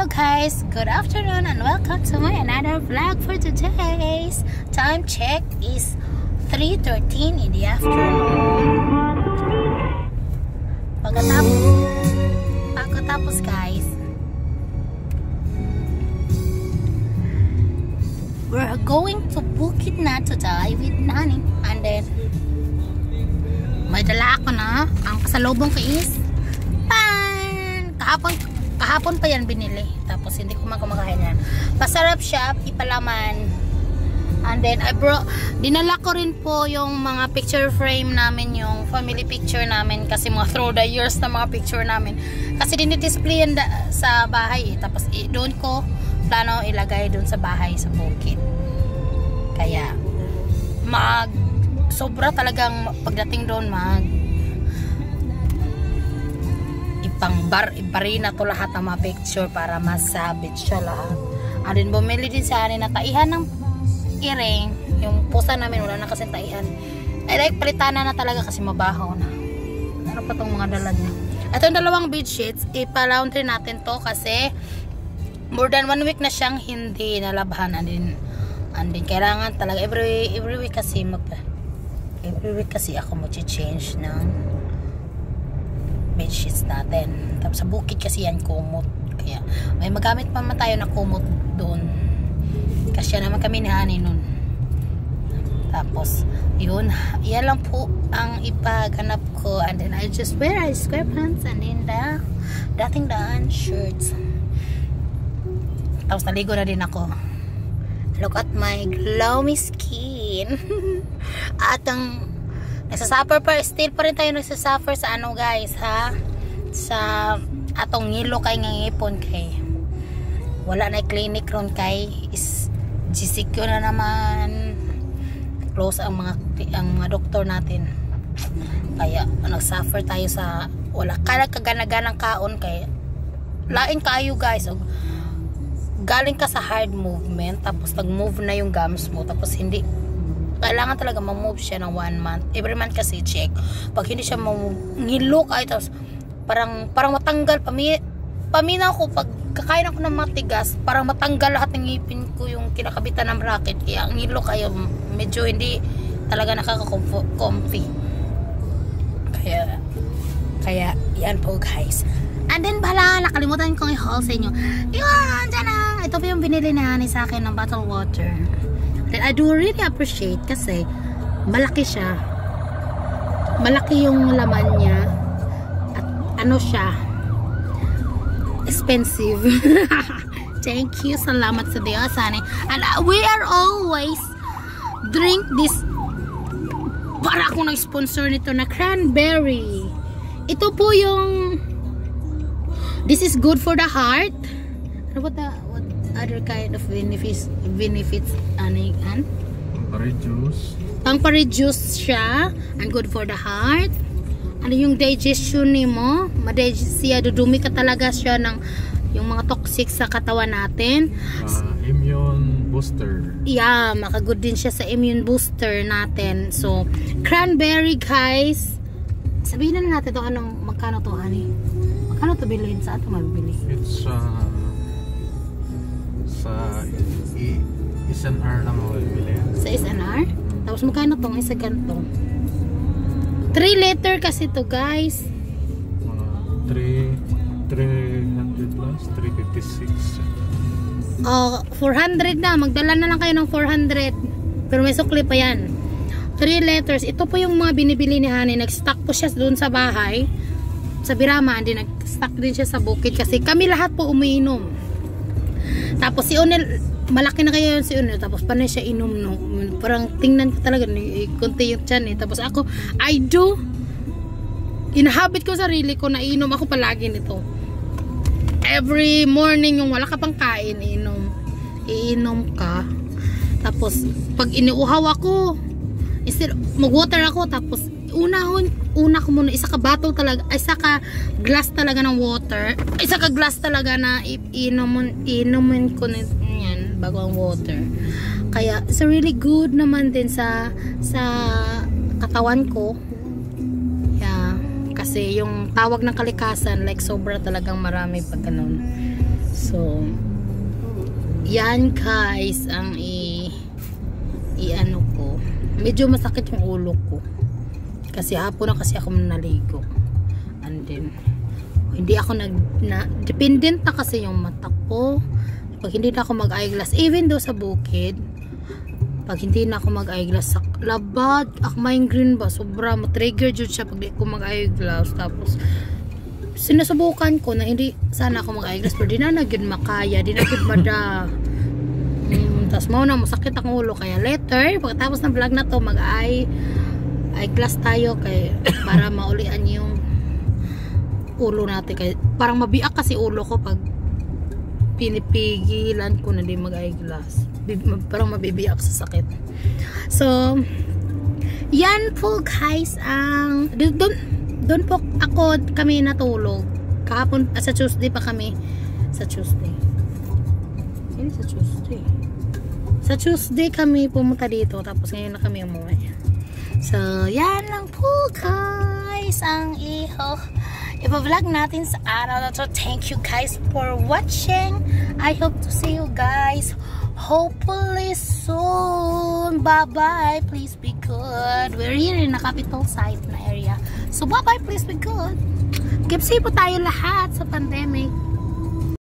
Hello guys, good afternoon and welcome to my another vlog for today's time check is 3:13 in the afternoon. Pagkatapos guys, we're going to Bukid na today with Nani, and then may dala ako na. Ang kasalubong ko is kahapon pa yan binili, tapos hindi ko kumakain yan. Masarap siya, ipalaman. And then dinala ko rin po yung mga picture frame namin, yung family picture namin, kasi mga through the years na mga picture namin, kasi dinidisplay yan sa bahay tapos doon ko plano ilagay doon sa bahay sa bukid. Kaya sobra talagang pagdating doon ibari na to lahat ng mga picture para masabit siya lahat. And then bumili din sa akin na taihan ng earring. Yung pusa namin wala na kasing taihan. Like palitan na talaga kasi mabaho na. Ano pa tong mga dala niya? Ito yung dalawang bedsheets, ipa-laundry natin to kasi more than 1 week na siyang hindi nalabhan. And then kailangan talaga every week kasi ako mag-change ng bedsheets natin. Tapos sa bukid kasi yan kumot, kaya may magamit pa man tayo na kumot doon kasi naman kami ni Honey nun. Tapos yun, yan lang po ang ipaganap ko. And then I just wear square pants and then the dating daan shirts. Tapos naligo na din ako. Look at my glowy skin. At ang nagsasuffer still pa rin tayo nagsasuffer sa ano guys ha, sa atong ngilo kay ngipon kay wala na clinic ron kay is GCQ na naman, close ang mga doktor natin, kaya nagsuffer tayo sa wala kagana-ganang kaon kay lain kayo guys. Galing ka sa hard movement tapos nag-move na yung gums mo, tapos hindi kailangan talaga ma-move siya ng 1 month. Every month kasi check. Pag hindi siya ngilok ay tapos parang matanggal. Paminaw ko pag kakain ako ng matigas, parang matanggal lahat ng ngipin ko yung kinakabitan ng bracket. Kaya ang ngilok ay medyo hindi talaga nakaka-comfy. Kaya yan po guys. And then nakalimutan kong i-haul sa inyo. Yun, dyan na. Ito po yung binili na ni sa akin ng bottled water. I do really appreciate kasi malaki siya. Malaki yung laman niya. At ano siya, expensive. Thank you. Salamat sa Diyos, honey. And we are always drink this. Para akong nag-sponsor nito na cranberry. Ito po yung this is good for the heart. What other kind of benefits ano pang-reduce siya and good for the heart. Ano yung digestion nimo, ma-digest siya, dudumi ka talaga siya ng yung mga toxic sa katawan natin. Immune booster. Yeah, makagood din siya sa immune booster natin. So cranberry guys, sabihin na natin to anong magkano to honey? Magkano to bilhin, sa ato mabibili? It's sa SNR lang ako bibili. Sa SNR? Tapos magkano tong isa ganito? 3 liter kasi to guys. 300 plus 356. 400 na. Magdala na lang kayo ng 400. Pero may sukli pa yan. 3 liters. Ito po yung mga binibili ni Honey. Nag-stock po siya doon sa bahay. Sa Birama. Hindi nag-stock din siya sa bukid. Kasi kami lahat po umiinom. Tapos si Onel, malaki na kaya yun si Onel. Tapos panay siya inom, no? Parang tingnan ko talaga, konti yung tiyan eh. Tapos ako, inahabit ko sarili ko na inom ako palagi nito. Every morning yung wala ka pang kain, iinom ka. Tapos pag iniuhaw ako, instead mag-water ako, tapos una ko muna isa ka glass talaga ng water, isa ka glass talaga na inumin ko yan bago ang water. Kaya it's really good naman din sa katawan ko. Yeah, kasi yung tawag ng kalikasan like sobra talagang marami pag ganun. So, yan guys ang i-ano ko. Medyo masakit yung ulo ko. Kasi hapon na kasi ako naligo. And then, hindi ako dependent na kasi yung mata ko. Pag hindi na ako mag-eyeglass, even though sa bukid, pag hindi na ako mag-eyeglass sa labad, akmaing green ba, sobra ma-trigger jud siya pag di ko mag-eyeglass. Tapos sinusubukan ko na hindi sana ako mag-eyeglass, pero di na gyud makaya, di na gyud mada. Tapos mo na masakit ang ulo, kaya later pagkatapos ng vlog na to mag-eyeglass tayo kay para maulian yung ulo natin, kay parang mabiak kasi ulo ko pag pinipigilan ko na di mag-eyeglass. Parang mabibiyak sa sakit. So, yan po guys ang doon po kami natulog. Kahapon, sa Tuesday pa kami. Sa Tuesday. Sa Tuesday. Sa Tuesday kami pumunta dito. Tapos ngayon na kami umuwi. So, yan lang po guys ang ipa-vlog natin sa araw na to. Thank you guys for watching. I hope to see you guys hopefully soon. Bye-bye. Please be good. We're here in a capital site na area. So, bye-bye. Please be good. Keep safe po tayo lahat sa pandemic.